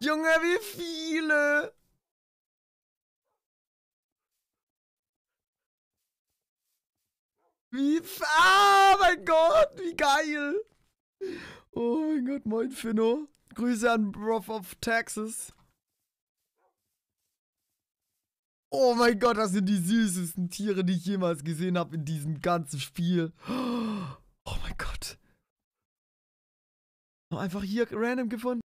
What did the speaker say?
Junge, wie viele! Ah, mein Gott, wie geil! Oh mein Gott, moin Finno. Grüße an Broth of Texas. Oh mein Gott, das sind die süßesten Tiere, die ich jemals gesehen habe in diesem ganzen Spiel. Oh mein Gott. Einfach hier random gefunden.